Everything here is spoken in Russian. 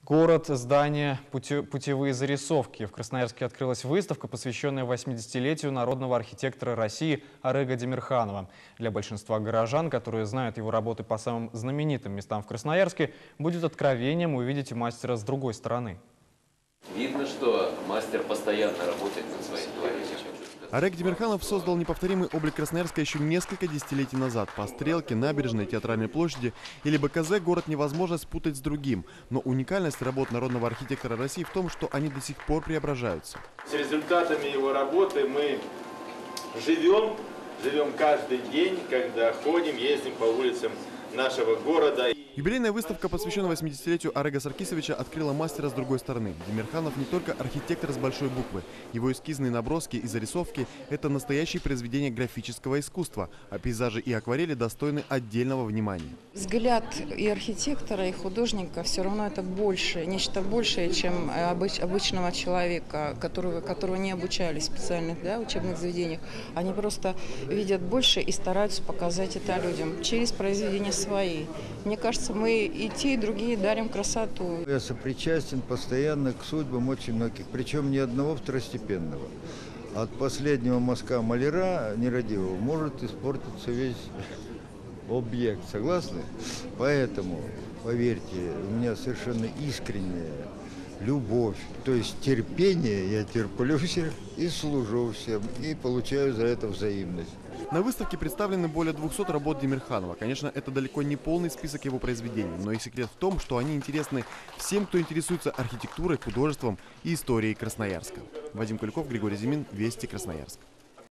Город, здания, путевые зарисовки. В Красноярске открылась выставка, посвященная 80-летию народного архитектора России Орега Демирханова. Для большинства горожан, которые знают его работы по самым знаменитым местам в Красноярске, будет откровением увидеть мастера с другой стороны. Видно, что мастер постоянно работает над своим творением. Орег Демирханов создал неповторимый облик Красноярска еще несколько десятилетий назад. По Стрелке, Набережной, Театральной площади или БКЗ город невозможно спутать с другим. Но уникальность работ народного архитектора России в том, что они до сих пор преображаются. С результатами его работы мы живем каждый день, когда ходим, ездим по улицам нашего города. Юбилейная выставка, посвященная 80-летию Орега Саркисовича, открыла мастера с другой стороны. Демирханов не только архитектор с большой буквы. Его эскизные наброски и зарисовки – это настоящие произведения графического искусства, а пейзажи и акварели достойны отдельного внимания. Взгляд и архитектора, и художника все равно это больше, нечто большее, чем обычного человека, которого не обучали в специальных учебных заведениях. Они просто видят больше и стараются показать это людям через произведения свои. Мне кажется, мы и те, и другие дарим красоту. Я сопричастен постоянно к судьбам очень многих, причем ни одного второстепенного. От последнего мазка маляра нерадивого может испортиться весь объект. Согласны? Поэтому, поверьте, у меня совершенно искренняя любовь, то есть терпение, я терплю всех и служу всем, и получаю за это взаимность. На выставке представлены более 200 работ Демирханова. Конечно, это далеко не полный список его произведений, но их секрет в том, что они интересны всем, кто интересуется архитектурой, художеством и историей Красноярска. Вадим Куликов, Григорий Зимин, Вести, Красноярск.